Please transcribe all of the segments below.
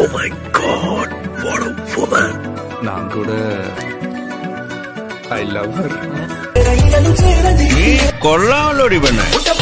Oh my God, what a woman! ನಾನು ಕೂಡ I love her. కొల్లాలోడి బన్న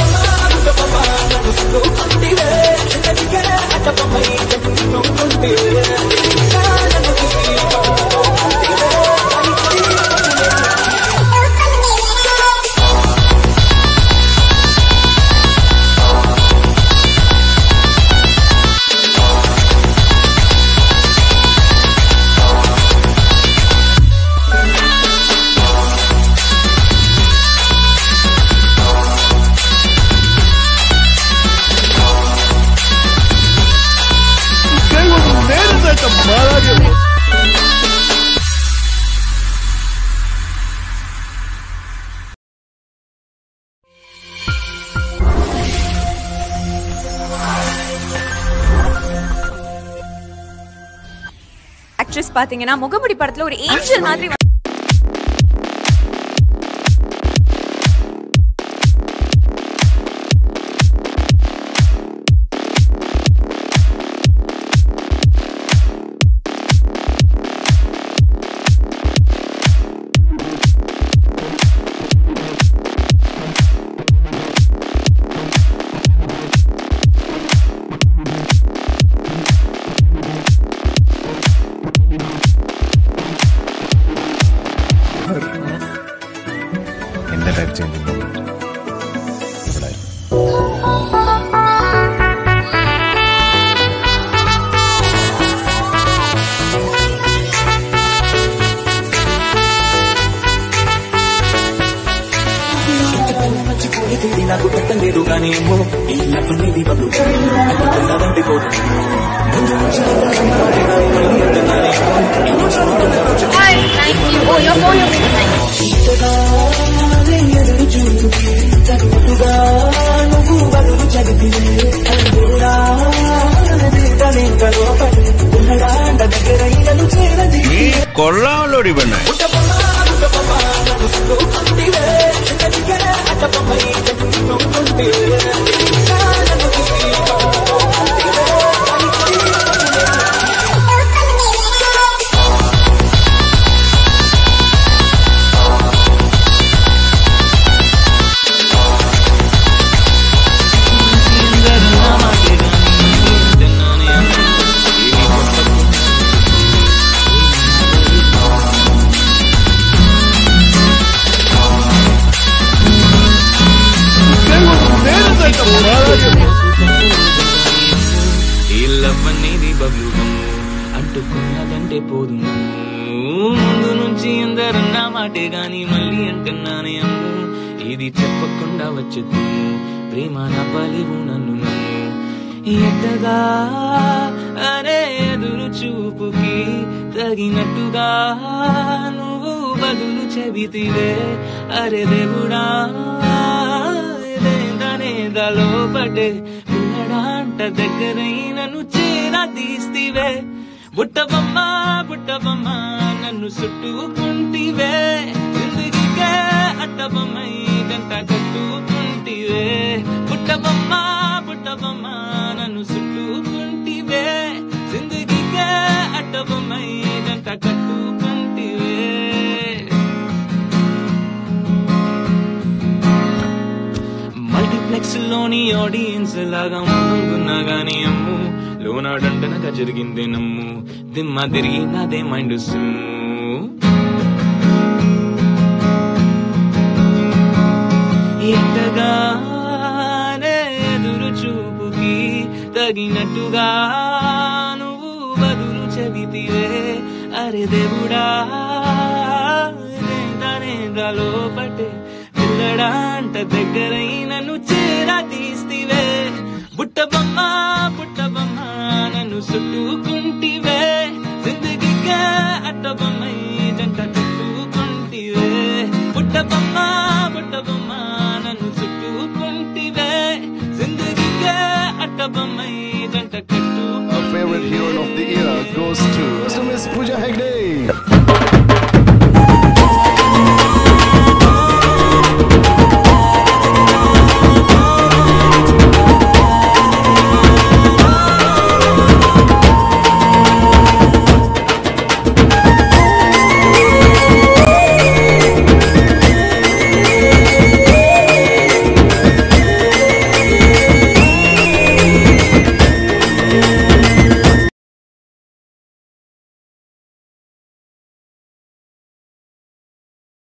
ஆக்ட்ரஸ் பாத்தீங்கன்னா முகமுடி படத்துல ஒரு ஏஞ்சல் மாதிரி changing moment. నాకు పెట్టలేదు కానీ ఏమో ఈ లైఫ్ మీది బబ్లు అంటున్నదంటే పోదు ముందు నుంచి ఎదురు చూపుకి తగ్గుతుగా నువ్వు బదులు చదివితే దగ్గరైనను చేరది కొల్లాలోడి బన్న అంటుకున్నదంటే పోదు ముందు నుంచి ఎందరన్నా మాటే గాని మళ్ళీ అంటున్నానే అమ్ము ఇది చెప్పకుండా వచ్చేది ప్రేమ నా పలివు నన్ను నమ్ము ఎట్టగా అనే ఎదురు చూపుకి తగినట్టుగా నువ్వు బదులు చెబితివే అరే దేవుడా దాలో పడే పిల్లడాంట దగ్గరైనను చేరా తీస్తివే బుట్టబొమ్మ బుట్టబొమ్మ నన్ను చుట్టుకుంటివే జిందగీకే అట్టబొమ్మై గంట కట్టుకుంటివే బుట్టబొమ్మ బుట్టబొమ్మ నన్ను చుట్టుకుంటివే జిందగీకే అట్టబొమ్మై గంట కట్టుకుంటివే మల్టీప్లెక్స్ లోని ఆడియన్స్ లాగా ముందున్నా గానీ అమ్ము లోనాడంటనగా జరిగింది నమ్ము దిమ్మ తిరిగి నాదే మైండ్ ఎట్టగానే ఎదురు చూపుకి తగినట్టుగా నువ్వు బదులు చెబితివే అరే దేవుడా నేదాలో పట్టే పిల్లడాంట దగ్గరైనను చేరా తీస్తివే బుట్టబొమ్మ బుట్టబొమ్మ నన్ను చుట్టుకుంటివే జిందగీకే అట్టబొమ్మై జంట కట్టుకుంటివే బుట్టబొమ్మ బుట్టబొమ్మ నన్ను చుట్టుకుంటివే జిందగీకే అట్టబొమ్మై జంట కట్టుకుంటివే. Our favorite hero of the year goes to Miss Pooja Hegde.